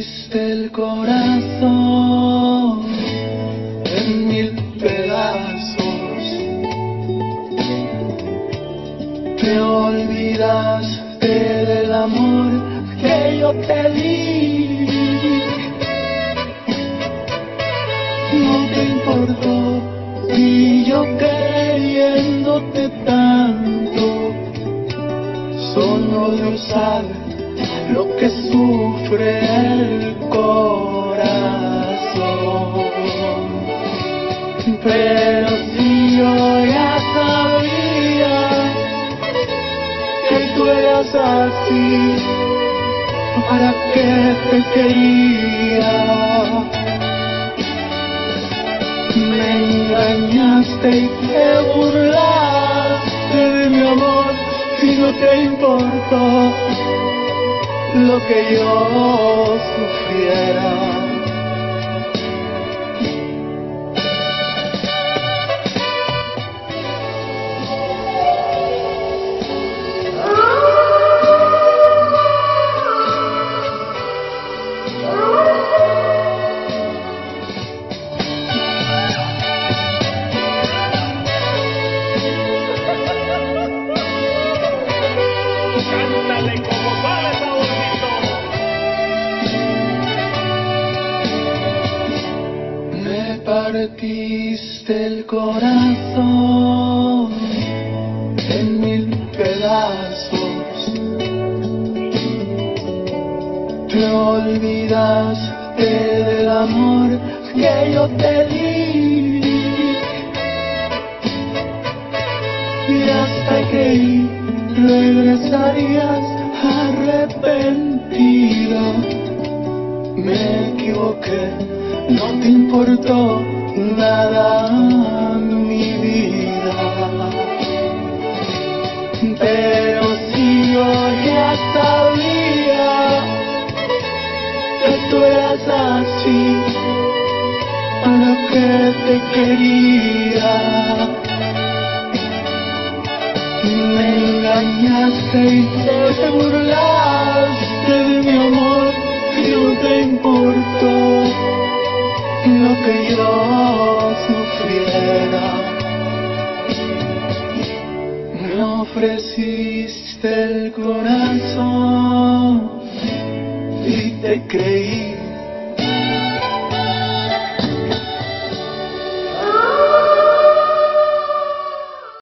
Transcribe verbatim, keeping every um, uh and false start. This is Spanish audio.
partiste el corazón en mil pedazos. Te olvidaste del amor que yo te di. No te importó y yo queriéndote tanto. Solo Dios sabe lo que sufre el corazón. Pero si yo ya sabía que tú eras así, ¿para qué te quería? Me engañaste y te burlaste de mi amor y no te importó lo que yo sufriera. Cántale como sale, saborcito. Me partiste el corazón en mil pedazos. Te olvidaste del amor que yo te di. Y hasta creí regresarías arrepentida. Me equivoqué, no te importó nada mi vida. Pero si yo ya sabía que tú eras así, ¿para qué te quería? Me engañaste y te burlaste de mi amor y no te importó lo que yo sufriera. Me ofreciste el corazón y te creí.